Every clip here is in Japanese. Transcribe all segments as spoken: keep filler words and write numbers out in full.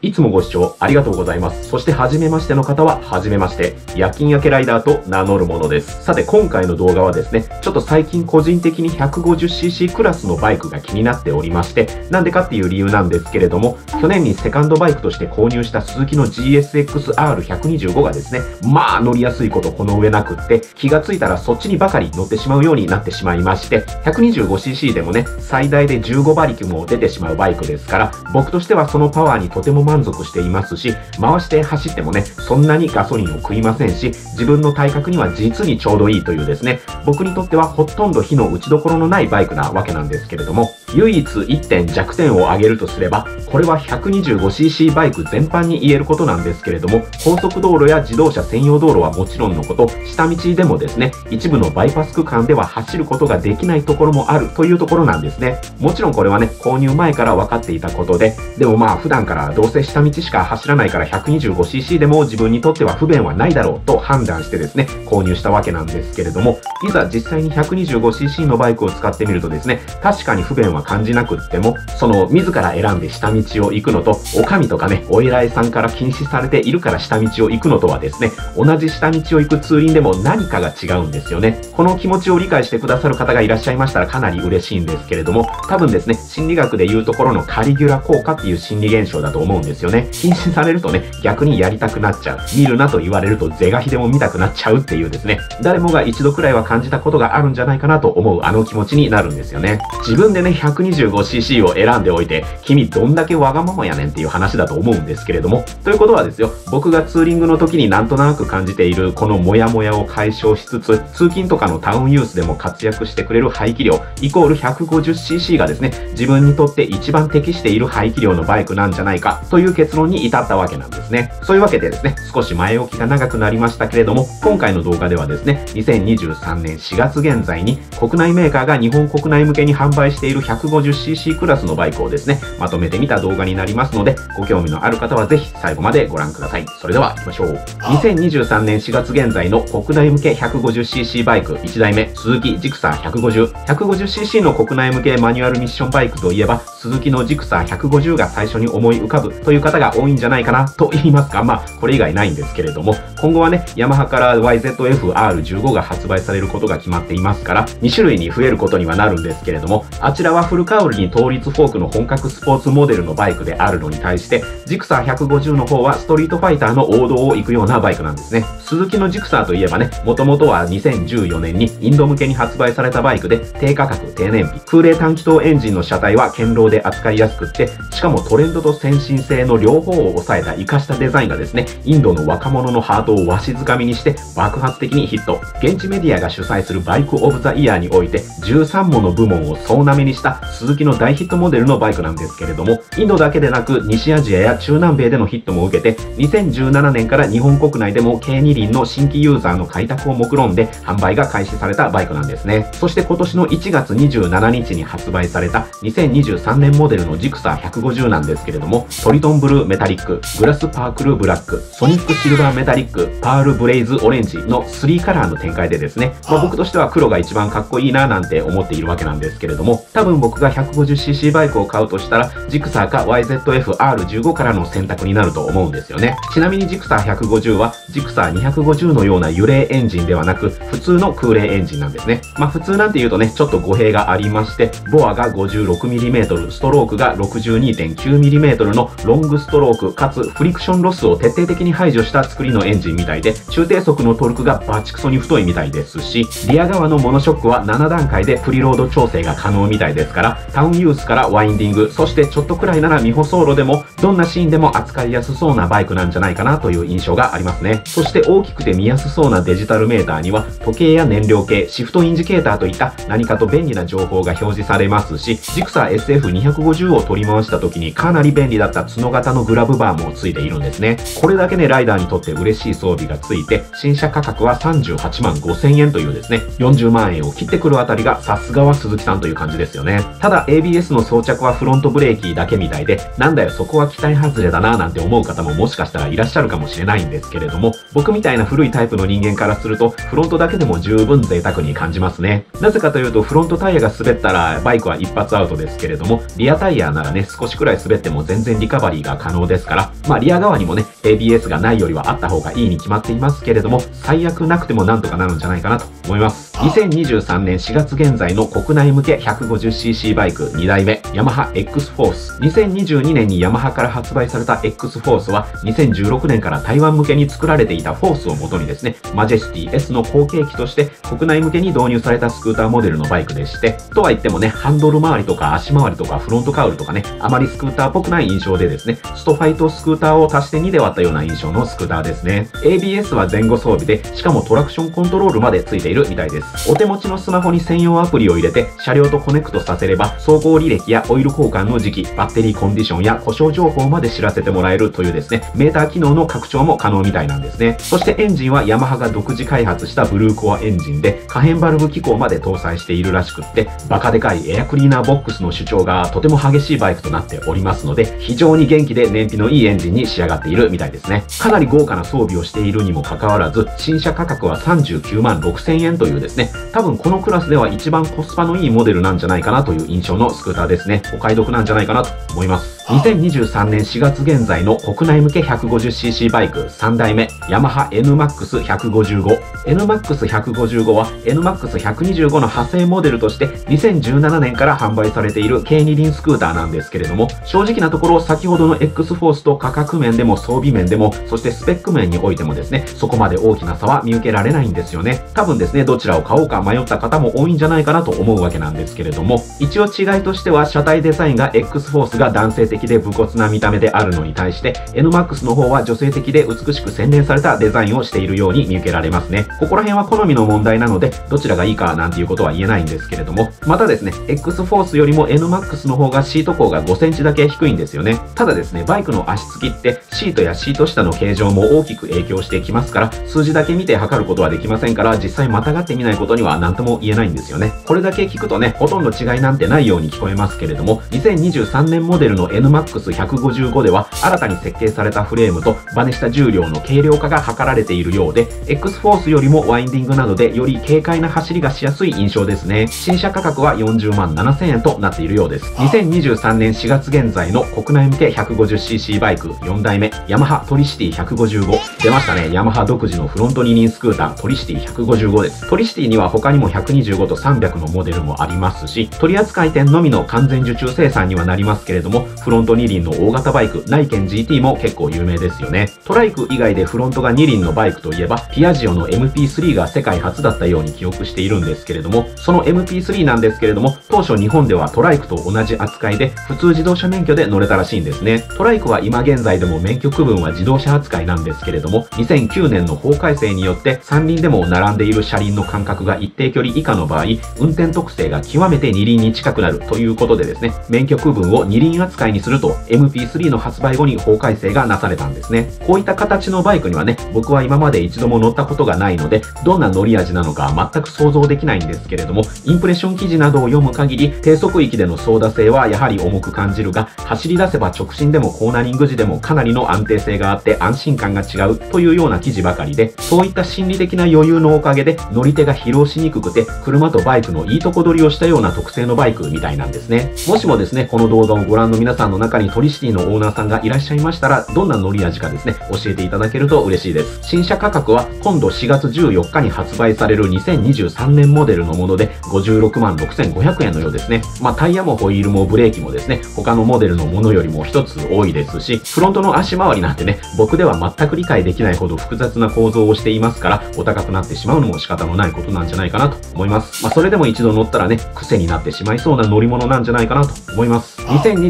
いつもご視聴ありがとうございます。そして初めましての方は初めまして、夜勤明けライダーと名乗るものです。さて今回の動画はですね、ちょっと最近個人的に ひゃくごじゅっシーシー クラスのバイクが気になっておりまして、なんでかっていう理由なんですけれども、去年にセカンドバイクとして購入したスズキの ジーエスエックスアールひゃくにじゅうご がですね、まあ乗りやすいことこの上なくって、気がついたらそっちにばかり乗ってしまうようになってしまいまして、ひゃくにじゅうごシーシー でもね、最大でじゅうご馬力も出てしまうバイクですから、僕としてはそのパワーにとても満足していますし、回して走ってもね、そんなにガソリンを食いませんし、自分の体格には実にちょうどいいというですね、僕にとってはほとんど火の打ちどころのないバイクなわけなんですけれども、唯一いってん弱点を挙げるとすれば、これは ひゃくにじゅうごシーシー バイク全般に言えることなんですけれども、高速道路や自動車専用道路はもちろんのこと、下道でもですね、一部のバイパス区間では走ることができないところもあるというところなんですね。もちろんこれはね、購入前から分かっていたことで、でもまあ普段からどうせ下道しか走らないから ひゃくにじゅうごシーシー でも自分にとっては不便はないだろうと判断してですね、購入したわけなんですけれども、いざ実際に ひゃくにじゅうごシーシー のバイクを使ってみるとですね、確かに不便は感じなくっても、その自ら選んで下道を行くのと、お上とかね、お偉いさんから禁止されているから下道を行くのとはですね、同じ下道を行くツーリンでも何かが違うんですよね。この気持ちを理解してくださる方がいらっしゃいましたらかなり嬉しいんですけれども、多分ですね、心理学でいうところのカリギュラ効果っていう心理現象だと思うんですよね。禁止されるとね、逆にやりたくなっちゃう。見るなと言われると是が非でも見たくなっちゃうっていうですね、誰もが一度くらいは感じたことがあるんじゃないかなと思うあの気持ちになるんですよね。自分でね、ひゃくにじゅうごシーシー を選んでおいて、君どんだけわがままやねんっていう話だと思うんですけれども、ということはですよ、僕がツーリングの時になんとなく感じているこのモヤモヤを解消しつつ、通勤とかのタウンユースでも活躍してくれる排気量、イコール ひゃくごじゅっシーシー がですね、自分にとって一番適している排気量のバイクなんじゃないかという結論に至ったわけなんですね。そういうわけでですね、少し前置きが長くなりましたけれども、今回の動画ではですね、にせんにじゅうさんねんしがつ現在に国内メーカーが日本国内向けに販売している ひゃくごじゅっシーシー クラスのバイクをですね、まとめてみた動画になりますので、ご興味のある方はぜひ最後までご覧ください。それでは行きましょう。にせんにじゅうさんねんしがつ現在の国内向け ひゃくごじゅっシーシー バイクいちだいめ、スズキジクサーひゃくごじゅう。ひゃくごじゅっシーシー の国内向けマニュアルミッションバイクといえば、スズキのジクサーひゃくごじゅうが最初に思い浮かぶという方が多いんじゃないかなと言いますか、まあこれ以外ないんですけれども、今後はね、ヤマハから ワイゼットエフアールじゅうご が発売されることが決まっていますから、にしゅるいに増えることにはなるんですけれども、あちらはフルカウルに倒立フォークの本格スポーツモデルのバイクであるのに対して、ジクサーひゃくごじゅうの方はストリートファイターの王道を行くようなバイクなんですね。スズキのジクサーといえばね、もともとはにせんじゅうよねんにインド向けに発売されたバイクで、低価格、低燃費、空冷短気筒エンジンの車体は堅牢で扱いやすくって、しかもトレンドと先進性の両方を抑えた活かしたデザインがですね、インドの若者のハートをわしづかみにして爆発的にヒット。現地メディアが主催するバイクオブザイヤーにおいてじゅうさんもの部門を総なめにしたスズキの大ヒットモデルのバイクなんですけれども、インドだけでなく西アジアや中南米でのヒットも受けて、にせんじゅうななねんから日本国内でも軽二輪の新規ユーザーの開拓を目論んで販売が開始されたバイクなんですね。そして今年のいちがつにじゅうしちにちに発売されたにせんにじゅうさんねんモデルのジクサーひゃくごじゅうなんですけれども、トリトンブルーメタリック、グラスパークルブラック、ソニックシルバーメタリック、パールブレイズオレンジのスリーカラーの展開でですね、まあ、僕としては黒が一番かっこいいななんて思っているわけなんですけれども、多分僕が ひゃくごじゅっシーシー バイクを買うとしたら、ジクサーか ワイゼットエフアールじゅうご からの選択になると思うんですよね。ちなみにジクサーひゃくごじゅうはジクサーにひゃくごじゅうのような油冷エンジンではなく、普通の空冷エンジンなんですね。まあ普通なんて言うとね、ちょっと語弊がありまして、ボアが ごじゅうろくミリメートル、ストロークが ろくじゅうにてんきゅうミリメートル のロングストロークかつフリクションロスを徹底的に排除した作りのエンジンみたいで、中低速のトルクがバチクソに太いみたいですし、リア側のモノショックはななだんかいでプリロード調整が可能みたいですから、タウンユースからワインディング、そしてちょっとくらいなら未舗装路でもどんなシーンでも扱いやすそうなバイクなんじゃないかなという印象がありますね。そして大きくて見やすそうなデジタルメーターには時計や燃料計、シフトインジケーターといった何かと便利な情報が表示されますし、ジクサー エスエフにひゃくごじゅう を取り回した時にかなり便利だった角型のグラブバーもついているんですね。これだけね、ライダーにとって嬉しい装備がついて、新車価格はさんじゅうはちまんごせんえんというですね、よんじゅうまんえんを切ってくるあたりがさすがは鈴木さんという感じですよね。 ね。ただ エービーエス の装着はフロントブレーキだけみたいで、なんだよそこは期待外れだななんて思う方ももしかしたらいらっしゃるかもしれないんですけれども、僕みたいな古いタイプの人間からすると、フロントだけでも十分贅沢に感じますね。なぜかというと、フロントタイヤが滑ったらバイクは一発アウトですけれども、リアタイヤならね、少しくらい滑っても全然リカバリーが可能ですから、まあリア側にもね、エービーエス がないよりはあった方がいいに決まっていますけれども、最悪なくてもなんとかなるんじゃないかなと思います。にせんにじゅうさんねんしがつ現在の国内向け ひゃくごじゅっシーシー バイクにだいめ、ヤマハ X フォース。にせんにじゅうにねんにヤマハから発売された X フォースは、にせんじゅうろくねんから台湾向けに作られていたフォースを元にですね、マジェスティ S の後継機として国内向けに導入されたスクーターモデルのバイクでして、とは言ってもね、ハンドル周りとか足回りとかフロントカウルとかね、あまりスクーターっぽくない印象でですね、ストファイとスクーターを足してにで割ったような印象のスクーターですね。エービーエス は前後装備で、しかもトラクションコントロールまでついているみたいです。お手持ちのスマホに専用アプリを入れて、車両とコネクトさせれば、走行履歴やオイル交換の時期、バッテリーコンディションや故障情報まで知らせてもらえるというですね、メーター機能の拡張も可能みたいなんですね。そしてエンジンはヤマハが独自開発したブルーコアエンジンで、可変バルブ機構まで搭載しているらしくって、バカでかいエアクリーナーボックスの主張がとても激しいバイクとなっておりますので、非常に元気で燃費のいいエンジンに仕上がっているみたいですね。かなり豪華な装備をしているにもかかわらず、新車価格はさんじゅうきゅうまんろくせんえんというですね、多分このクラスでは一番コスパのいいモデルなんじゃないかなという印象のスクーターですね。お買い得なんじゃないかなと思います。にせんにじゅうさんねんしがつ現在の国内向け ひゃくごじゅっシーシー バイクさんだいめ、ヤマハ エヌマックスひゃくごじゅうご。エヌマックスひゃくごじゅうご は エヌマックスひゃくにじゅうご の派生モデルとしてにせんじゅうななねんから販売されている軽二輪スクーターなんですけれども、正直なところ先ほどの X フォースと価格面でも装備面でも、そしてスペック面においてもですね、そこまで大きな差は見受けられないんですよね。多分ですね、どちらを買おうか迷った方も多いんじゃないかなと思うわけなんですけれども、一応違いとしては車体デザインが X フォースが男性的で武骨な見た目であるのに対して エヌマックス の方は女性的で美しく洗練されたデザインをしているように見受けられますね。ここら辺は好みの問題なのでどちらがいいかなんていうことは言えないんですけれども、またですね X フォースよりも エヌマックス の方がシート高がごセンチだけ低いんですよね。ただですね、バイクの足つきってシートやシート下の形状も大きく影響してきますから、数字だけ見て測ることはできませんから、実際またがってみないことには何とも言えないんですよね。これだけ聞くとね、ほとんど違いなんてないように聞こえますけれども、にせんにじゅうさんねんモデルの エヌマックスひゃくごじゅうご では新たに設計されたフレームとバネした重量の軽量化が図られているようで、 X フォースよりもワインディングなどでより軽快な走りがしやすい印象ですね。新車価格はよんじゅうまんななせんえんとなっているようです。にせんにじゅうさんねんしがつ現在の国内向け ひゃくごじゅっシーシー バイクよんだいめ、ヤマハトリシティひゃくごじゅうご。出ましたね、ヤマハ独自のフロント二輪スクータートリシティひゃくごじゅうごです。トリシティには他にもひゃくにじゅうごとさんびゃくのモデルもありますし、取扱店のみの完全受注生産にはなりますけれども、フロント二輪の大型バイクナイケン ジーティー も結構有名ですよね。トライク以外でフロントが二輪のバイクといえばピアジオの エムピースリー が世界初だったように記憶しているんですけれども、その エムピースリー なんですけれども、当初日本ではトライクと同じ扱いで普通自動車免許で乗れたらしいんですね。トライクは今現在でも免許区分は自動車扱いなんですけれども、にせんきゅうねんの法改正によって三輪でも並んでいる車輪の間隔が一定距離以下の場合、運転特性が極めて二輪に近くなるということでですね、免許区分を二輪扱いにすると エムピースリー の発売後に法改正がなされたんですね。こういった形のバイクにはね、僕は今まで一度も乗ったことがないので、どんな乗り味なのか全く想像できないんですけれども、インプレッション記事などを読む限り、低速域での操舵性はやはり重く感じるが、走り出せば直進でもコーナリング時でもかなりの安定性があって安心感が違うというような記事ばかりで、そういった心理的な余裕のおかげで乗り手が疲労しにくくて、車とバイクのいいとこ取りをしたような特性のバイクみたいなんですね。もしもですね、この動画をご覧の皆さんの中にトリシティのオーナーさんがいらっしゃいましたら、どんな乗り味かですね、教えていただけると嬉しいです。新車価格は今度しがつじゅうよっかに発売されるにせんにじゅうさんねんモデルのものでごじゅうろくまんろくせんごひゃくえんのようですね。まあタイヤもホイールもブレーキもですね、他のモデルのものよりも一つ多いですし、フロントの足回りなんてね、僕では全く理解できないほど複雑な構造をしていますから、お高くなってしまうのも仕方のないことなんじゃないかなと思います。まあそれでも一度乗ったらね、癖になってしまいそうな乗り物なんじゃないかなと思います。にせんにじゅうさんねん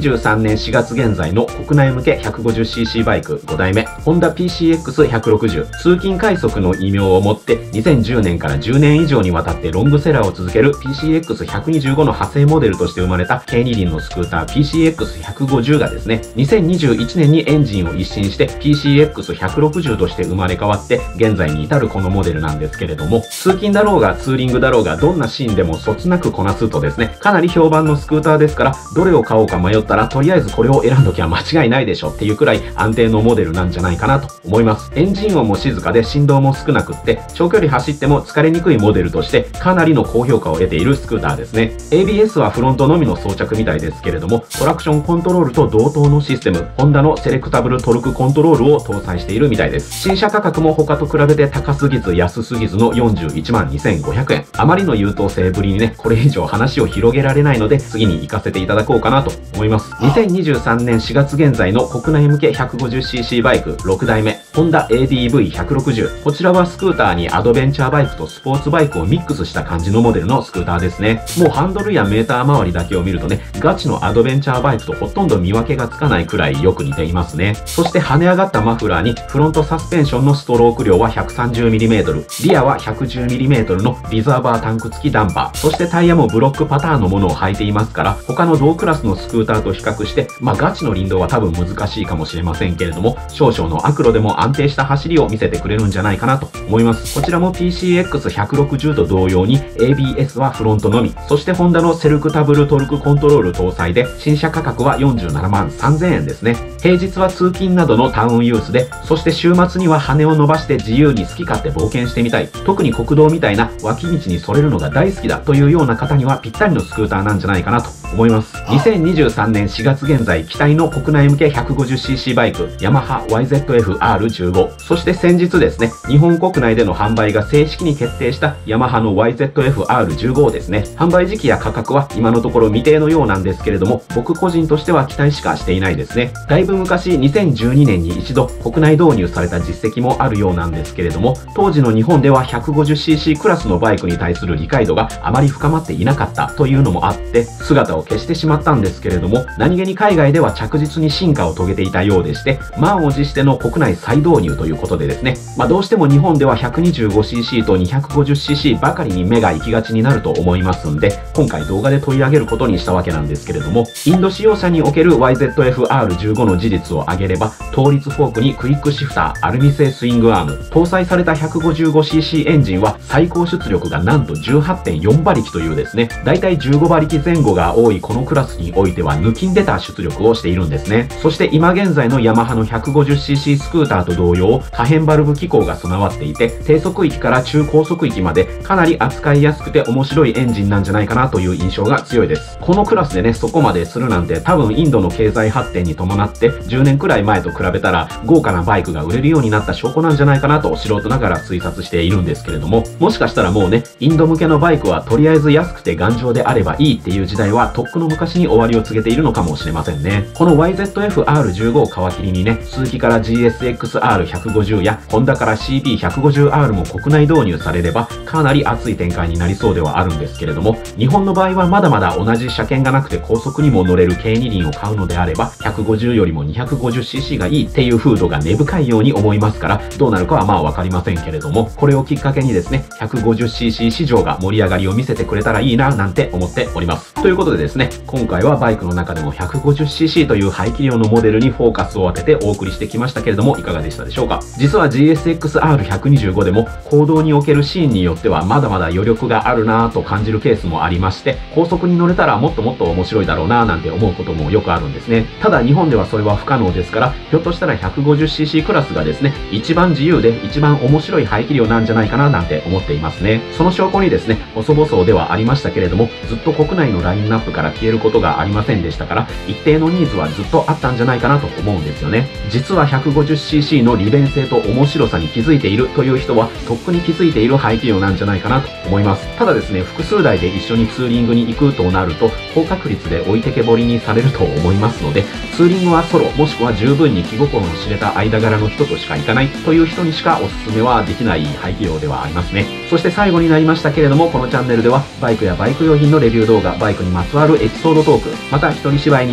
ねんしがつ現在の国内向け ひゃくごじゅっシーシー バイクごだいめ、ホンダ ピーシーエックスひゃくろくじゅう、通勤快速の異名を持ってにせんじゅうねんからじゅうねん以上にわたってロングセラーを続ける ピーシーエックスひゃくにじゅうご の派生モデルとして生まれた軽二輪のスクーター ピーシーエックスひゃくごじゅう がですね、にせんにじゅういちねんにエンジンを一新して ピーシーエックスひゃくろくじゅう として生まれ変わって現在に至るこのモデルなんですけれども、通勤だろうがツーリングだろうがどんなシーンでもそつなくこなすとですね、かなり評判のスクーターですから、どれを買おうか迷ったらとりあえずこれを選んどきゃ間違いないでしょっていうくらい安定のモデルなんじゃないかなと思います。エンジン音も静かで振動も少なくって長距離走っても疲れにくいモデルとしてかなりの高評価を得ているスクーターですね。 エービーエス はフロントのみの装着みたいですけれども、トラクションコントロールと同等のシステム、ホンダのセレクタブルトルクコントロールを搭載しているみたいです。新車価格も他と比べて高すぎず安すぎずのよんじゅういちまんにせんごひゃくえん。あまりの優等生ぶりにね、これ以上話を広げられないので次に行かせていただこうかなと思います。にせんにじゅうさんねんしがつ現在の国内向け ひゃくごじゅっシーシー バイクろくだいめ、ホンダ エーディーブイひゃくろくじゅう。こちらはスクーターにアドベンチャーバイクとスポーツバイクをミックスした感じのモデルのスクーターですね。もうハンドルやメーター周りだけを見るとね、ガチのアドベンチャーバイクとほとんど見分けがつかないくらいよく似ていますね。そして跳ね上がったマフラーにフロントサスペンションのストローク量は ひゃくさんじゅうミリメートル、リアは ひゃくじゅうミリメートル のリザーバータンク付きダンパー、そしてタイヤもブロックパターンのものを履いていますから、他の同クラスのスクーターと比較して、まあガチの林道は多分難しいかもしれませんけれども、少々の悪路でも安定した走りを見せてくれるんじゃないかなと思います。こちらも ピーシーエックスひゃくろくじゅう と同様に エービーエス はフロントのみ、そしてホンダのセルクタブルトルクコントロール搭載で新車価格はよんじゅうななまんさんぜんえんですね。平日は通勤などのタウンユースで、そして週末には羽を伸ばして自由に好き勝手冒険してみたい、特に国道みたいな脇道にそれるのが大好きだというような方にはぴったりのスクーターなんじゃないかなと思います。にせんにじゅうさんねんしがつ現在期待の国内向け ひゃくごじゅっシーシー バイクヤマハ ワイゼットエフアールじゅうご、 そして先日ですね、日本国内での販売が正式に決定したヤマハの ワイゼットエフアールじゅうご ですね。販売時期や価格は今のところ未定のようなんですけれども、僕個人としては期待しかしていないですね。だいぶ昔にせんじゅうにねんに一度国内導入された実績もあるようなんですけれども、当時の日本では ひゃくごじゅっシーシー クラスのバイクに対する理解度があまり深まっていなかったというのもあって姿を消してしまったんですけれども、何気に海外では着実に進化を遂げていたようでして、満を持しての国内再導入ということでですね、まあどうしても日本では ひゃくにじゅうごシーシー と にひゃくごじゅっシーシー ばかりに目が行きがちになると思いますんで、今回動画で取り上げることにしたわけなんですけれども、インド仕様車における ワイゼットエフアールじゅうご の事実を挙げれば、倒立フォークにクイックシフター、アルミ製スイングアーム、搭載された ひゃくごじゅうごシーシー エンジンは最高出力がなんと じゅうはってんよん 馬力というですね、だいたいじゅうごばりき前後が多いこのクラスにおいては抜きん出た出力をしているんですね。そして今現在のヤマハの ひゃくごじゅっシーシー スクーターと同様、可変バルブ機構が備わっていて、低速域から中高速域までかなり扱いやすくて面白いエンジンなんじゃないかなという印象が強いです。このクラスでね、そこまでするなんて多分インドの経済発展に伴ってじゅうねんくらい前と比べたら豪華なバイクが売れるようになった証拠なんじゃないかなと素人ながら推察しているんですけれども、もしかしたらもうね、インド向けのバイクはとりあえず安くて頑丈であればいいっていう時代はとっくの昔に終わりを告げているのかもしれませんね。この ワイゼットエフアールじゅうご を皮切りにね、スズキから ジーエスエックスアールひゃくごじゅう やホンダから シービーひゃくごじゅうアール も国内導入されればかなり熱い展開になりそうではあるんですけれども、日本の場合はまだまだ同じ車検がなくて高速にも乗れる軽二輪を買うのであれば ひゃくごじゅうよりも にひゃくごじゅっシーシー がいいっていう風土が根深いように思いますから、どうなるかはまあわかりませんけれども、これをきっかけにですね、ひゃくごじゅっシーシー 市場が盛り上がりを見せてくれたらいいななんて思っております。ということでですね、今回はバイクの中でも ひゃくごじゅっシーシー という排気量のモデルにフォーカスを当ててお送りしてきましたけれども、いかがでしたでしょうか。実は ジーエスエックスアールひゃくにじゅうご でも公道におけるシーンによってはまだまだ余力があるなぁと感じるケースもありまして、高速に乗れたらもっともっと面白いだろうなぁなんて思うこともよくあるんですね。ただ日本ではそれは不可能ですから、ひょっとしたら ひゃくごじゅっシーシー クラスがですね、一番自由で一番面白い排気量なんじゃないかななんて思っていますね。その証拠にですね、細々ではありましたけれども、ずっと国内のラインナップから消えることがありませんでしたから、一定のニーズはずっとあったんじゃないかなと思うんですよね。実は ひゃくごじゅっシーシー の利便性と面白さに気づいているという人は、とっくに気づいている排気量なんじゃないかなと思います。ただですね、複数台で一緒にツーリングに行くとなると、高確率で置いてけぼりにされると思いますので、ツーリングはソロ、もしくは十分に気心の知れた間柄の人としか行かないという人にしかおすすめはできない排気量ではありますね。そして最後になりましたけれども、このチャンネルではバイクやバイク用品のレビュー動画、バイクにまつわるエピソードトーク、また一人芝居に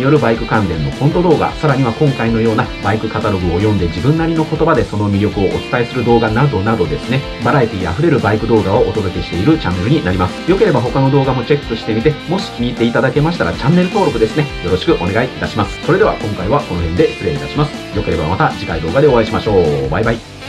によるバイク関連のコント動画、さらには今回のようなバイクカタログを読んで自分なりの言葉でその魅力をお伝えする動画などなどですね、バラエティ溢れるバイク動画をお届けしているチャンネルになります。よければ他の動画もチェックしてみて、もし気に入っていただけましたらチャンネル登録ですね、よろしくお願いいたします。それでは今回はこの辺で失礼いたします。よければまた次回動画でお会いしましょう。バイバイ。